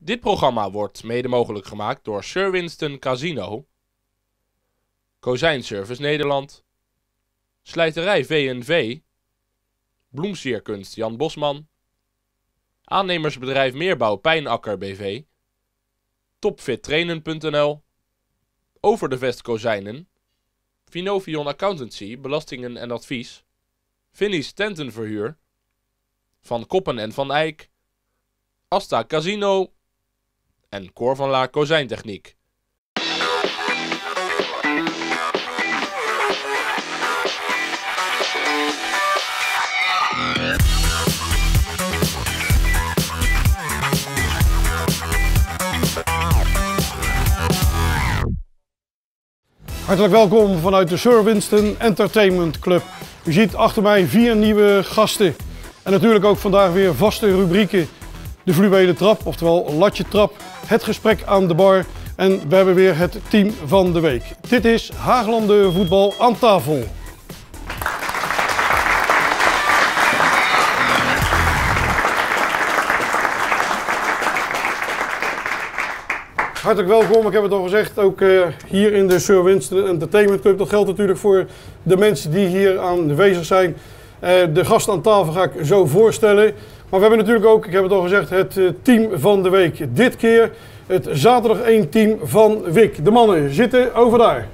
Dit programma wordt mede mogelijk gemaakt door Sir Winston Casino, Kozijnservice Nederland, Slijterij V&V, Bloemsierkunst Jan Bosman, aannemersbedrijf Meerbouw Pijnakker BV, Topfittrainen.nl, Over de Vest Kozijnen, Finovion Accountancy, belastingen en advies, Finnies Tentenverhuur, Van Koppen en Van Eyck, Asta Casino en Cor van Laar Kozijntechniek. Hartelijk welkom vanuit de Sir Winston Entertainment Club. U ziet achter mij 4 nieuwe gasten. En natuurlijk ook vandaag weer vaste rubrieken. De fluwelen trap, oftewel latje trap, het gesprek aan de bar. En we hebben weer het team van de week. Dit is Haaglanden Voetbal aan tafel. Hartelijk welkom, ik heb het al gezegd, ook hier in de Sir Winston Entertainment Club. Dat geldt natuurlijk voor de mensen die hier aanwezig zijn. De gasten aan tafel ga ik zo voorstellen. Maar we hebben natuurlijk ook, ik heb het al gezegd, het team van de week. Dit keer het zaterdag 1 team van Wick. De mannen zitten over daar.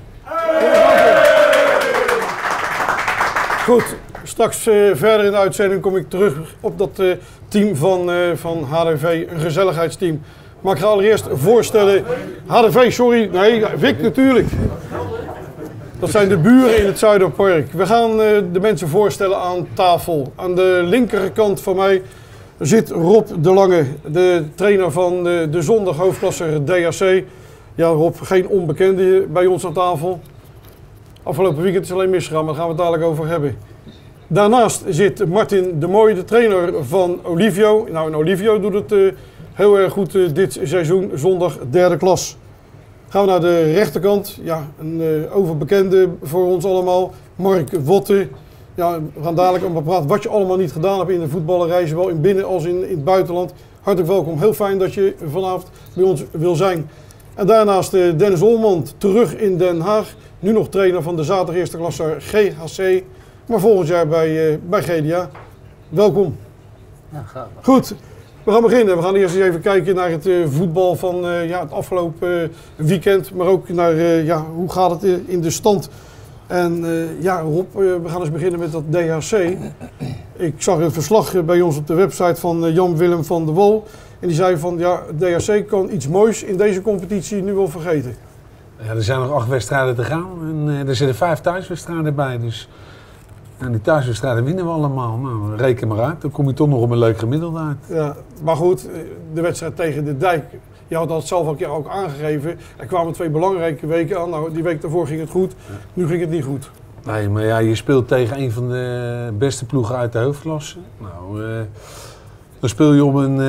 Goed, straks verder in de uitzending kom ik terug op dat team van HDV, een gezelligheidsteam. Maar ik ga allereerst voorstellen, HDV, sorry, nee, Wick natuurlijk. Dat zijn de buren in het Zuiderpark. We gaan de mensen voorstellen aan tafel. Aan de linkerkant van mij zit Rob de Lange, de trainer van de zondag hoofdklasser DHC. Ja Rob, geen onbekende bij ons aan tafel. Afgelopen weekend is alleen misgegaan, maar daar gaan we het dadelijk over hebben. Daarnaast zit Martin de Mooi, de trainer van Olivio. Nou, en Olivio doet het heel erg goed dit seizoen, zondag 3e klas. Gaan we naar de rechterkant, ja, een overbekende voor ons allemaal, Mark Wotte. Ja, we gaan dadelijk allemaal praten wat je allemaal niet gedaan hebt in de voetballerij, zowel in binnen- als in het buitenland. Hartelijk welkom, heel fijn dat je vanavond bij ons wil zijn. En daarnaast Dennis Olmand, terug in Den Haag. Nu nog trainer van de zaterdag eerste klasse GHC, maar volgend jaar bij GDA. Welkom. Ja, graag. Goed. We gaan beginnen. We gaan eerst eens even kijken naar het voetbal van het afgelopen weekend. Maar ook naar hoe gaat het in de stand. En Rob, we gaan eens beginnen met dat DHC. Ik zag een verslag bij ons op de website van Jan-Willem van der Wal. En die zei van ja, het DHC kan iets moois in deze competitie nu wel vergeten. Ja, er zijn nog 8 wedstrijden te gaan. En er zitten 5 thuiswedstrijden bij. Dus en die thuiswedstrijden winnen we allemaal. Nou, reken maar uit. Dan kom je toch nog op een leuk gemiddelde uit. Ja, maar goed, de wedstrijd tegen de Dijk. Je had dat zelf ook aangegeven. Er kwamen 2 belangrijke weken aan. Nou, die week daarvoor ging het goed. Ja. Nu ging het niet goed. Nee, maar ja, je speelt tegen een van de beste ploegen uit de hoofdklasse. Nou, dan speel je op een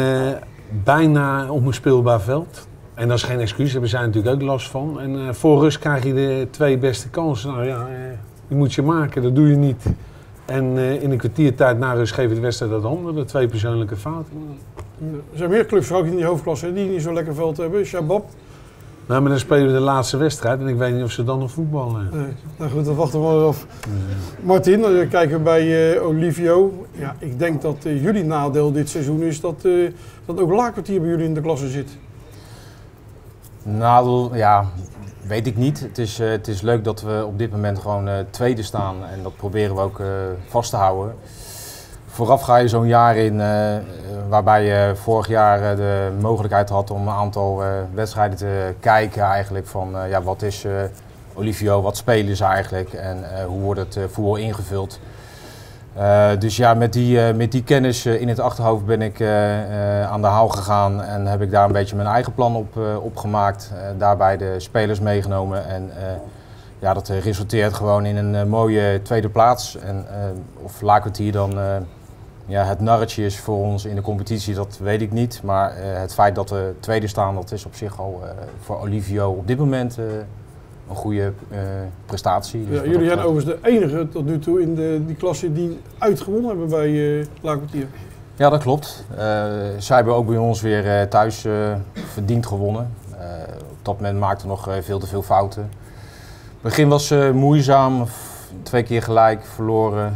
bijna onbespeelbaar veld. En dat is geen excuus, daar hebben zij natuurlijk ook last van. En voor rust krijg je de 2 beste kansen. Nou ja, die moet je maken, dat doe je niet. En in een kwartiertijd na rust geef je de wedstrijd uit handen, de 2 persoonlijke fouten. Er zijn meer clubs ook in die hoofdklasse die niet zo'n lekker veld hebben. Shabab. Nou, maar dan spelen we de laatste wedstrijd en ik weet niet of ze dan nog voetballen. Nee. Nou goed, dan wachten we maar af. Martin, dan kijken we bij Olivio. Ja, ik denk dat jullie nadeel dit seizoen is dat ook Laakkwartier bij jullie in de klasse zit. Nadeel, ja, weet ik niet. Het is leuk dat we op dit moment gewoon tweede staan en dat proberen we ook vast te houden. Vooraf ga je zo'n jaar in waarbij je vorig jaar de mogelijkheid had om een aantal wedstrijden te kijken eigenlijk van wat is Olivio, wat spelen ze eigenlijk en hoe wordt het voetbal ingevuld. Dus ja, met die kennis in het achterhoofd ben ik aan de haal gegaan en heb ik daar een beetje mijn eigen plan op gemaakt. Daarbij de spelers meegenomen en dat resulteert gewoon in een mooie tweede plaats. En of Laakkwartier dan het narretje is voor ons in de competitie, dat weet ik niet. Maar het feit dat we tweede staan, dat is op zich al voor Olivio op dit moment een goede prestatie. Dus ja, jullie zijn overigens de enige tot nu toe in die klasse die uitgewonnen hebben bij Laakkwartier. Ja, dat klopt. Zij hebben ook bij ons weer thuis verdiend gewonnen. Op dat moment maakten we nog veel te veel fouten. Het begin was moeizaam, 2 keer gelijk, verloren.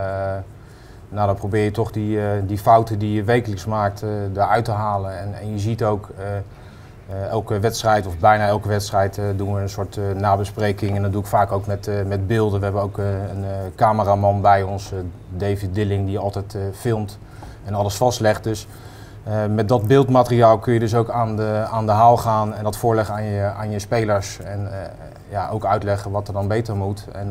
Nou, dan probeer je toch die fouten die je wekelijks maakt eruit te halen. En je ziet ook elke wedstrijd, of bijna elke wedstrijd, doen we een soort nabespreking. En dat doe ik vaak ook met beelden. We hebben ook een cameraman bij ons, David Dilling, die altijd filmt en alles vastlegt. Dus met dat beeldmateriaal kun je dus ook aan de haal gaan en dat voorleggen aan je spelers. En ook uitleggen wat er dan beter moet. En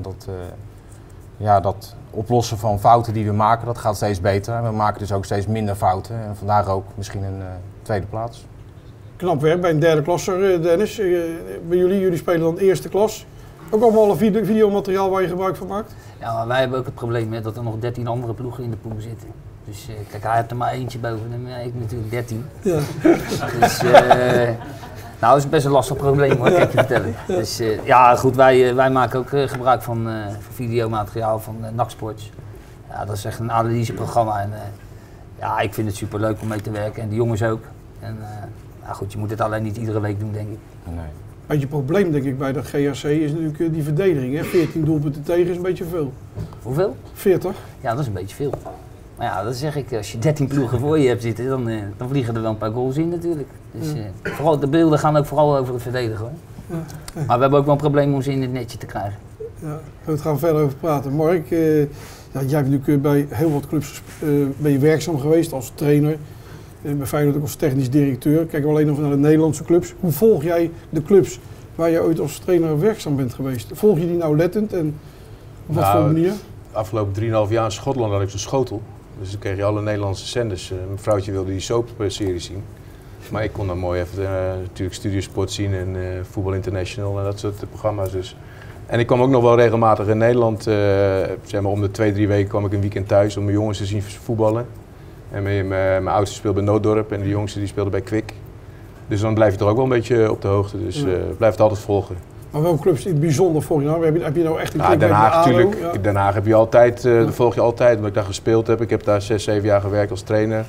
dat oplossen van fouten die we maken, dat gaat steeds beter. En we maken dus ook steeds minder fouten. En vandaar ook misschien een tweede plaats. Knap werk bij een derde klasser, Dennis. Bij jullie spelen dan eerste klas. Ook allemaal een videomateriaal waar je gebruik van maakt? Ja, maar wij hebben ook het probleem met dat er nog 13 andere ploegen in de pool zitten. Dus kijk, hij heeft er maar eentje boven en ik natuurlijk 13. Ja. Dus dat is best een lastig probleem hoor, kan ik je vertellen. Ja. Dus goed, wij maken ook gebruik van videomateriaal van NAC Sports. Ja, dat is echt een analyseprogramma en ik vind het super leuk om mee te werken en de jongens ook. En goed, je moet het alleen niet iedere week doen, denk ik. Nee. Het probleem denk ik bij de GHC is natuurlijk die verdediging. Hè? 14 doelpunten tegen is een beetje veel. Hoeveel? 40. Ja, dat is een beetje veel. Maar ja, dat zeg ik, als je 13 ploegen voor je hebt zitten, dan vliegen er wel een paar goals in natuurlijk. Dus vooral, de beelden gaan ook vooral over het verdedigen hoor. Ja. Maar we hebben ook wel een probleem om ze in het netje te krijgen. Ja, daar gaan we verder over praten. Mark, jij hebt natuurlijk bij heel wat clubs ben je werkzaam geweest als trainer. Bij Feyenoord ook als technisch directeur. Kijken we alleen nog naar de Nederlandse clubs. Hoe volg jij de clubs waar je ooit als trainer werkzaam bent geweest? Volg je die nauwlettend en op wat voor manier? De afgelopen 3,5 jaar in Schotland had ik zo'n schotel. Dus dan kreeg je alle Nederlandse zenders. Mijn vrouwtje wilde die soap-serie zien. Maar ik kon dan mooi even natuurlijk Studiosport zien en Voetbal International en dat soort programma's. Dus. En ik kwam ook nog wel regelmatig in Nederland. Zeg maar om de 2-3 weken kwam ik een weekend thuis om mijn jongens te zien voetballen. En mijn oudste speelde bij Nooddorp en de jongste die speelde bij Kwik. Dus dan blijf je toch ook wel een beetje op de hoogte. Dus blijf het altijd volgen. Maar welke clubs in het bijzonder volg je nou? Heb je nou echt een klik Den Haag natuurlijk. Ja. Den Haag heb je altijd, volg je altijd, omdat ik daar gespeeld heb. Ik heb daar 6, 7 jaar gewerkt als trainer.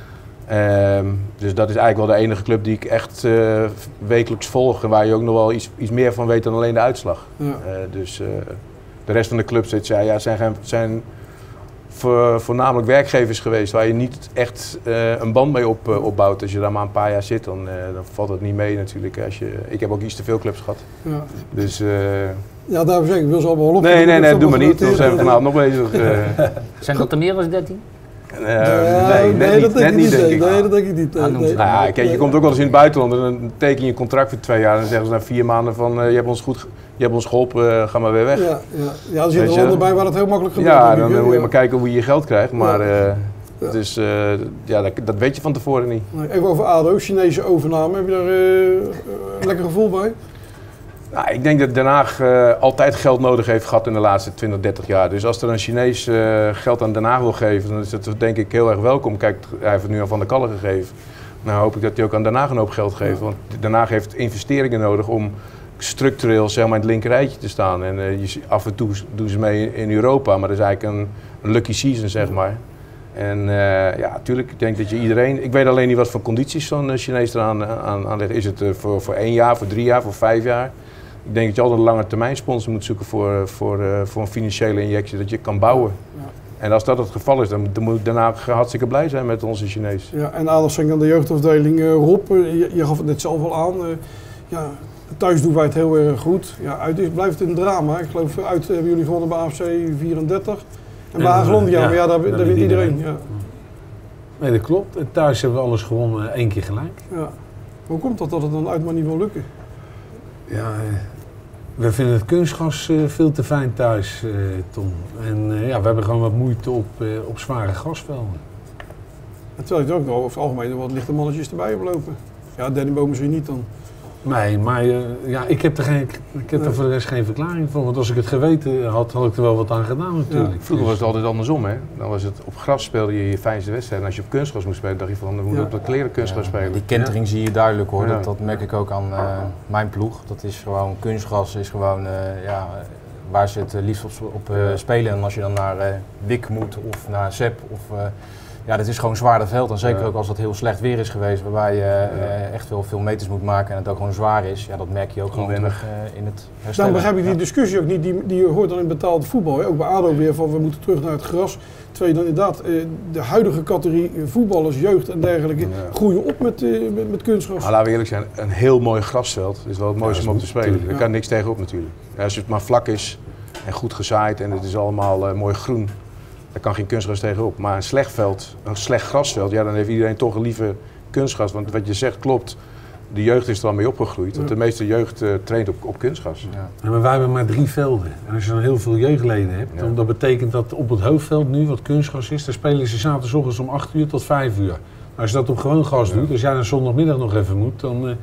Dus dat is eigenlijk wel de enige club die ik echt wekelijks volg. En waar je ook nog wel iets meer van weet dan alleen de uitslag. Ja. Dus de rest van de clubs zijn voornamelijk werkgevers geweest waar je niet echt een band mee opbouwt. Als je daar maar een paar jaar zit, dan valt het niet mee natuurlijk. Ik heb ook iets te veel clubs gehad. Ja. Dus, daarom zeg ik, wil ze allemaal op. Nee, doe maar niet. Dan zijn we vanavond nog bezig. Zijn dat er meer dan 13? Nee, dat denk ik niet. Nee, dat denk ik niet. Kijk, je komt ook wel eens in het buitenland en dan teken je een contract voor 2 jaar en dan zeggen ze na 4 maanden van je hebt ons geholpen, ga maar weer weg. Ja, er zitten landen bij waar het heel makkelijk gebeurt. Ja, dan moet je maar kijken hoe je geld krijgt, maar dus, dat weet je van tevoren niet. Even over ADO, Chinese overname, heb je daar een lekker gevoel bij? Nou, ik denk dat Den Haag altijd geld nodig heeft gehad in de laatste 20, 30 jaar. Dus als er een Chinees geld aan Den Haag wil geven, dan is dat denk ik heel erg welkom. Kijk, hij heeft het nu aan Van der Kallen gegeven. Nou hoop ik dat hij ook aan Den Haag een hoop geld geeft. Want Den Haag heeft investeringen nodig om structureel zeg maar, in het linkerrijtje te staan. En af en toe doen ze mee in Europa, maar dat is eigenlijk een lucky season, zeg maar. En natuurlijk, ik denk dat je iedereen... Ik weet alleen niet wat voor condities zo'n Chinees eraan legt. Is het voor 1 jaar, voor 3 jaar, voor 5 jaar? Ik denk dat je altijd een lange termijn sponsor moet zoeken voor een financiële injectie, dat je kan bouwen. Ja. En als dat het geval is, dan moet Den Haag hartstikke blij zijn met onze Chinees. Ja, en aandacht aan de jeugdafdeling. Rob, je gaf het net zelf al aan. Thuis doen wij het heel erg goed. Ja, uit blijft het een drama. Ik geloof uit hebben jullie gewonnen bij AFC 34. En bij Hagelandia, maar daar wint iedereen. Ja. Nee, dat klopt. En thuis hebben we alles gewonnen 1 keer gelijk. Ja. Hoe komt dat het dan uit maar niet wil lukken? Ja, we vinden het kunstgras veel te fijn thuis, Tom. En we hebben gewoon wat moeite op zware grasvelden. Terwijl je ook nog over het algemeen wat lichte mannetjes erbij hebt lopen. Ja, Danny Boom misschien niet dan. Nee, maar ik heb er voor de rest geen verklaring voor. Want als ik het geweten had, had ik er wel wat aan gedaan natuurlijk. Ja. Vroeger was het altijd andersom, hè. Dan was het op gras speelde je je fijnste wedstrijd. En als je op kunstgras moest spelen, dacht je van, dan moet je op dat kleren kunstgras spelen. Die kentering zie je duidelijk hoor. Ja. Dat merk ik ook aan mijn ploeg. Dat is gewoon, kunstgras is gewoon waar ze het liefst op spelen. En als je dan naar Wik moet of naar Sepp of Ja, dit is gewoon zwaarder veld. En zeker ook als het heel slecht weer is geweest, waarbij je echt veel meters moet maken en het ook gewoon zwaar is. Ja, dat merk je ook gewoon terug in het herstellen. Dan begrijp ik die discussie ook niet, die je hoort dan in betaald voetbal. Hè? Ook bij ADO weer van we moeten terug naar het gras. Terwijl je dan inderdaad de huidige categorie voetballers, jeugd en dergelijke groeien op met kunstgras. Nou, laten we eerlijk zijn, een heel mooi grasveld is wel het mooiste om op te spelen. Daar kan niks tegenop natuurlijk. Ja, als het maar vlak is en goed gezaaid en het is allemaal mooi groen. Daar kan geen kunstgras tegenop. Maar een slecht grasveld, ja, dan heeft iedereen toch liever kunstgras. Want wat je zegt klopt, de jeugd is er al mee opgegroeid. Want de meeste jeugd traint op kunstgras. Ja, maar wij hebben maar 3 velden. En als je dan heel veel jeugdleden hebt, dan dat betekent dat op het hoofdveld nu, wat kunstgras is, daar spelen ze zaterdagochtends om 8 uur tot 5 uur. Als je dat op gewoon gas doet, als jij dan zondagmiddag nog even moet, dan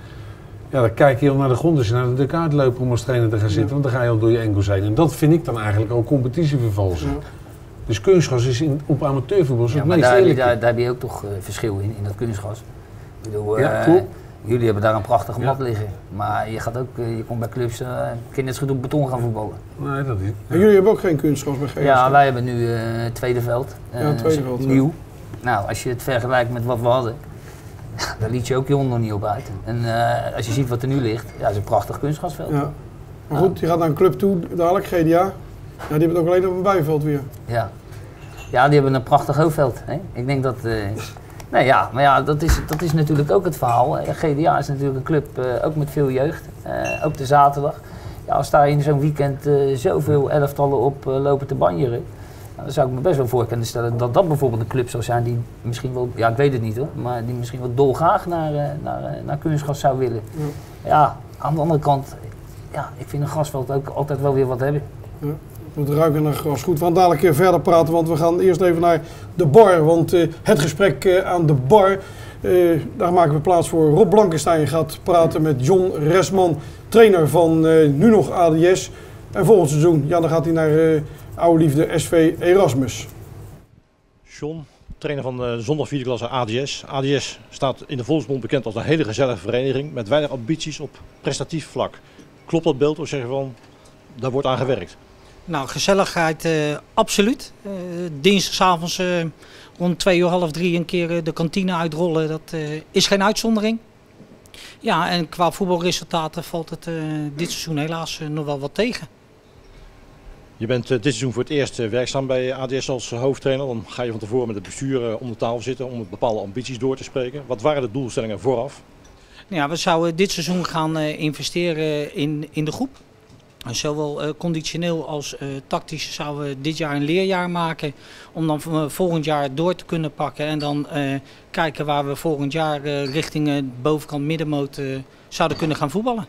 kijk je al naar de grond als je naar de kaart lopen om als trainer te gaan zitten. Want dan ga je al door je enkels heen. En dat vind ik dan eigenlijk al competitievervalsing. Dus kunstgras is op amateurvoetbal het meest eerlijk. Daar heb je ook toch verschil in dat kunstgras. Ik bedoel, klopt. Jullie hebben daar een prachtige mat liggen. Maar je komt bij clubs, je net zo goed op beton gaan voetballen. Nee, dat is. En jullie hebben ook geen kunstgras bij GS? Ja, wij hebben nu het tweede veld. Tweede veld. Nieuw. Nou, als je het vergelijkt met wat we hadden, daar liet je ook je hond nog niet op uit. En als je ziet wat er nu ligt, ja, is een prachtig kunstgrasveld. Ja. Maar goed, je gaat naar een club toe, dadelijk, GDA. Ja, die hebben het ook alleen op een bijveld weer. Ja, die hebben een prachtig hoofdveld. Hè? Ik denk dat... nee, ja, maar ja, dat is natuurlijk ook het verhaal. GDA is natuurlijk een club, ook met veel jeugd. Ook de zaterdag. Ja, als daar in zo'n weekend zoveel elftallen op lopen te banjeren, dan zou ik me best wel voor kunnen stellen dat dat bijvoorbeeld een club zou zijn die misschien wel, ja ik weet het niet hoor, maar die misschien wel dolgraag naar kunstgras zou willen. Ja, aan de andere kant, ja, ik vind een grasveld ook altijd wel weer wat hebben. Ja. Het ruiken naar gras. Goed, we gaan dadelijk verder praten, want we gaan eerst even naar de bar. Want het gesprek aan de bar, daar maken we plaats voor. Rob Blankenstein gaat praten met John Resman, trainer van nu nog ADS. En volgend seizoen, ja, dan gaat hij naar oude liefde SV Erasmus. John, trainer van de zondag 4e klasse ADS. ADS staat in de volksmond bekend als een hele gezellige vereniging met weinig ambities op prestatief vlak. Klopt dat beeld of zeg je van, daar wordt aan gewerkt? Nou, gezelligheid absoluut. Dinsdagavonds rond 2:30 een keer de kantine uitrollen, dat is geen uitzondering. Ja, en qua voetbalresultaten valt het dit seizoen helaas nog wel wat tegen. Je bent dit seizoen voor het eerst werkzaam bij ADS als hoofdtrainer. Dan ga je van tevoren met het bestuur om de tafel zitten om bepaalde ambities door te spreken. Wat waren de doelstellingen vooraf? Ja, we zouden dit seizoen gaan investeren in de groep. Zowel conditioneel als tactisch zouden we dit jaar een leerjaar maken om dan volgend jaar door te kunnen pakken en dan kijken waar we volgend jaar richting bovenkant middenmoot zouden kunnen gaan voetballen.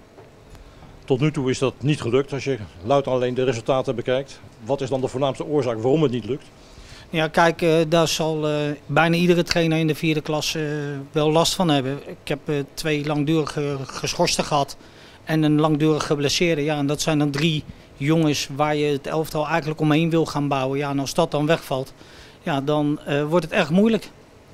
Tot nu toe is dat niet gelukt als je louter alleen de resultaten bekijkt. Wat is dan de voornaamste oorzaak waarom het niet lukt? Ja, kijk, daar zal bijna iedere trainer in de 4e klas wel last van hebben. Ik heb 2 langdurige geschorsten gehad. En een langdurig geblesseerde. Ja, en dat zijn dan 3 jongens waar je het elftal eigenlijk omheen wil gaan bouwen. Ja, en als dat dan wegvalt, ja, dan wordt het erg moeilijk.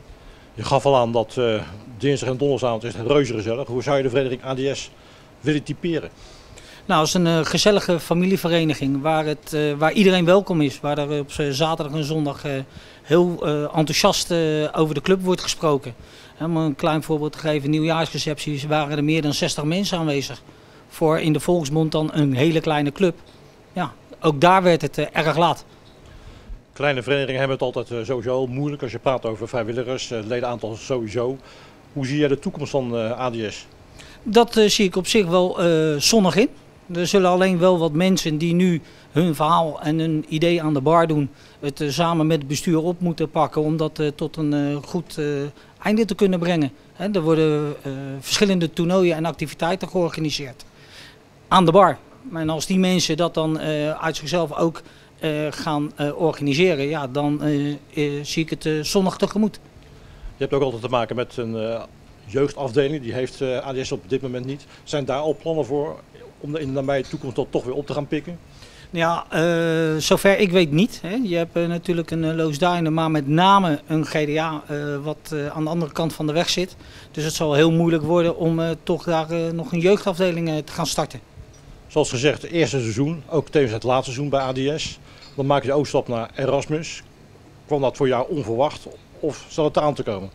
Je gaf al aan dat dinsdag en donderdagavond is het reuze gezellig. Hoe zou je de vereniging ADS willen typeren? Nou, het is een gezellige familievereniging waar iedereen welkom is. Waar er op zaterdag en zondag heel enthousiast over de club wordt gesproken. Om een klein voorbeeld te geven, nieuwjaarsrecepties waren er meer dan 60 mensen aanwezig. Voor in de volksmond dan een hele kleine club. Ja, ook daar werd het erg laat. Kleine verenigingen hebben het altijd sowieso moeilijk als je praat over vrijwilligers, het ledenaantal sowieso. Hoe zie jij de toekomst van ADS? Dat zie ik op zich wel zonnig in. Er zullen alleen wel wat mensen die nu hun verhaal en hun idee aan de bar doen, het samen met het bestuur op moeten pakken om dat tot een goed einde te kunnen brengen. Er worden verschillende toernooien en activiteiten georganiseerd aan de bar. En als die mensen dat dan uit zichzelf ook gaan organiseren, ja, dan zie ik het zonnig tegemoet. Je hebt ook altijd te maken met een jeugdafdeling, die heeft ADS op dit moment niet. Zijn daar al plannen voor om in de nabije toekomst dat toch weer op te gaan pikken? Ja, zover ik weet niet. Hè. Je hebt natuurlijk een Loosduinen, maar met name een GDA wat aan de andere kant van de weg zit. Dus het zal heel moeilijk worden om toch daar nog een jeugdafdeling te gaan starten. Zoals gezegd, het eerste seizoen, ook tevens het laatste seizoen bij ADS. Dan maak je de overstap naar Erasmus. Kwam dat voor jou onverwacht of zal het eraan te komen?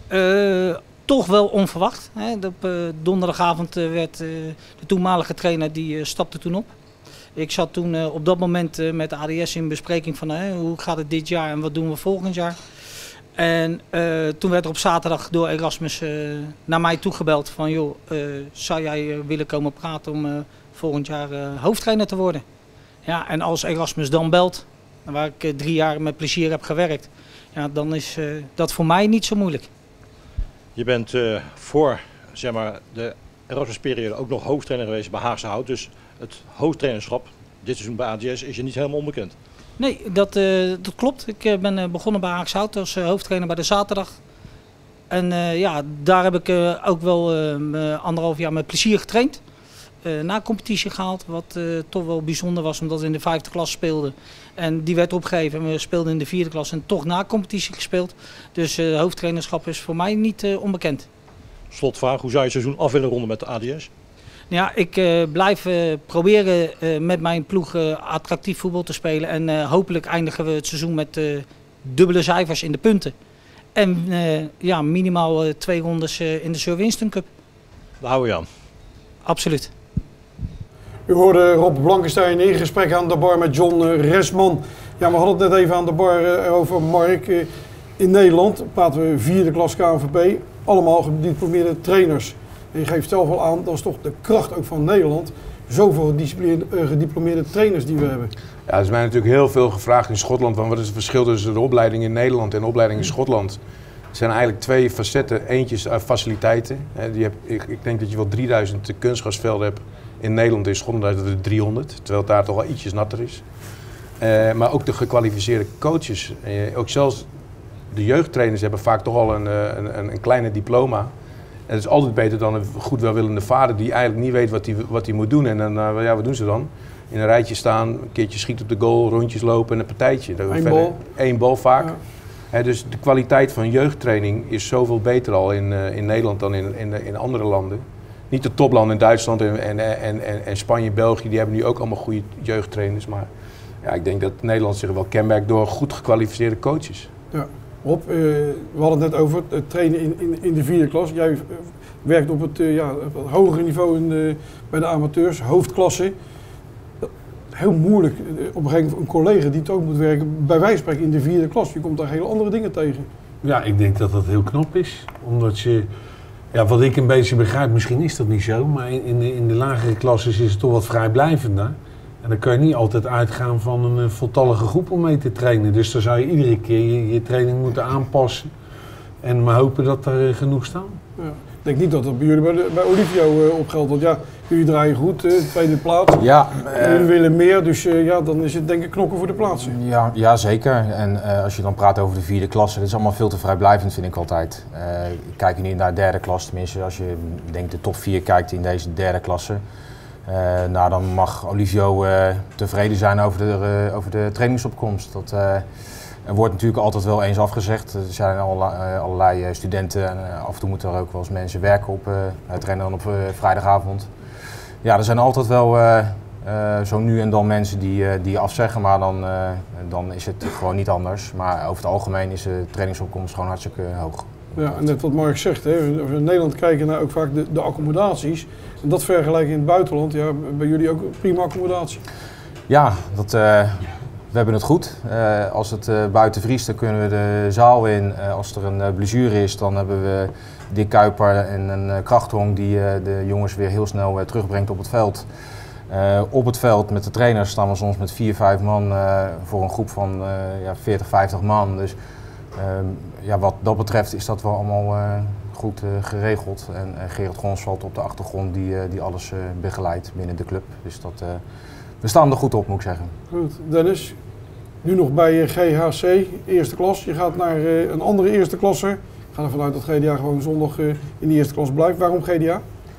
Toch wel onverwacht. Hè. Op donderdagavond werd de toenmalige trainer die stapte toen op. Ik zat toen op dat moment met de ADS in bespreking van hoe gaat het dit jaar en wat doen we volgend jaar. En toen werd er op zaterdag door Erasmus naar mij toegebeld van joh, zou jij willen komen praten om volgend jaar hoofdtrainer te worden? Ja, en als Erasmus dan belt, waar ik 3 jaar met plezier heb gewerkt, ja, dan is dat voor mij niet zo moeilijk. Je bent voor zeg maar, de Erasmus-periode ook nog hoofdtrainer geweest bij Haagse Hout. Dus het hoofdtrainerschap dit seizoen bij ADS is je niet helemaal onbekend. Nee, dat klopt. Ik ben begonnen bij Haagse Hout als hoofdtrainer bij de zaterdag. En ja, daar heb ik ook wel 1,5 jaar met plezier getraind. Na competitie gehaald, wat toch wel bijzonder was omdat we in de 5e klas speelden. En die werd opgegeven en we speelden in de 4e klas en toch na competitie gespeeld. Dus hoofdtrainerschap is voor mij niet onbekend. Slotvraag, hoe zou je het seizoen af willen ronden met de ADS? Ja, ik blijf proberen met mijn ploeg attractief voetbal te spelen. En hopelijk eindigen we het seizoen met dubbele cijfers in de punten. En ja, minimaal 2 rondes in de Sir Winston Cup. Daar houden we aan. Absoluut. U hoorde Rob Blankenstein in gesprek aan de bar met John Resman. Ja, we hadden het net even aan de bar over Mark. In Nederland praten we 4e klas KNVB. Allemaal gediplomeerde trainers. En je geeft zelf al aan, dat is toch de kracht ook van Nederland. Zoveel gediplomeerde trainers die we hebben. Ja, er is mij natuurlijk heel veel gevraagd in Schotland. Wat is het verschil tussen de opleiding in Nederland en de opleiding in Schotland? Er zijn eigenlijk 2 facetten. Eentje is faciliteiten. Ik denk dat je wel 3000 kunstgrasvelden hebt in Nederland. In Schotland dat er 300, terwijl het daar toch wel ietsjes natter is. Maar ook de gekwalificeerde coaches. Ook zelfs de jeugdtrainers hebben vaak toch al een kleine diploma. En het is altijd beter dan een goed welwillende vader die eigenlijk niet weet wat hij moet doen. En dan, ja, wat doen ze dan? In een rijtje staan, een keertje schieten op de goal, rondjes lopen en een partijtje. Eén bal vaak. Ja. Dus de kwaliteit van jeugdtraining is zoveel beter al in Nederland dan in andere landen. Niet de toplanden in Duitsland en Spanje en België, die hebben nu ook allemaal goede jeugdtrainers. Maar ja, ik denk dat Nederland zich wel kenmerkt door goed gekwalificeerde coaches. Ja. Rob, we hadden het net over het trainen in de 4e klas. Jij werkt op het hogere niveau bij de amateurs, hoofdklasse. Heel moeilijk, op een gegeven moment een collega die het ook moet werken, bij wijze van spreken in de 4e klas. Je komt daar hele andere dingen tegen. Ja, ik denk dat dat heel knap is. Omdat je, ja, wat ik een beetje begrijp, misschien is dat niet zo, maar in de lagere klasses is het toch wat vrijblijvender. En dan kan je niet altijd uitgaan van een voltallige groep om mee te trainen. Dus dan zou je iedere keer je training moeten aanpassen. En maar hopen dat er genoeg staan. Ja. Ik denk niet dat dat bij jullie bij Olivio opgeldt. Want ja, jullie draaien goed, tweede plaats. Ja, jullie willen meer, dus ja, dan is het denk ik knokken voor de plaatsen. Ja, zeker. En als je dan praat over de 4e klasse, dat is allemaal veel te vrijblijvend, vind ik altijd. Ik kijk nu naar de 3e klas, tenminste als je denkt de top 4 kijkt in deze 3e klasse. Nou, dan mag Olivio tevreden zijn over de trainingsopkomst. Er wordt natuurlijk altijd wel eens afgezegd. Er zijn allerlei studenten en af en toe moeten er ook wel eens mensen werken op trainen dan op vrijdagavond. Ja, er zijn altijd wel zo nu en dan mensen die afzeggen, maar dan is het gewoon niet anders. Maar over het algemeen is de trainingsopkomst gewoon hartstikke hoog. Ja, en net wat Mark zegt, hè, als we in Nederland kijken naar ook vaak de accommodaties. En dat vergelijken in het buitenland, ja, bij jullie ook prima accommodatie? Ja, we hebben het goed. Als het buiten vriest, dan kunnen we de zaal in. Als er een blessure is, dan hebben we Dick Kuiper en een krachthong die de jongens weer heel snel terugbrengt op het veld. Op het veld met de trainers staan we soms met 4-5 man voor een groep van 40, 50 man. Dus ja, wat dat betreft is dat wel allemaal goed geregeld. En Gerard Gonsveld op de achtergrond die alles begeleidt binnen de club. Dus we staan er goed op, moet ik zeggen. Goed, Dennis, nu nog bij GHC, eerste klas. Je gaat naar een andere eerste klasse. Ik ga ervan uit dat GDA gewoon zondag in de eerste klas blijft. Waarom GDA?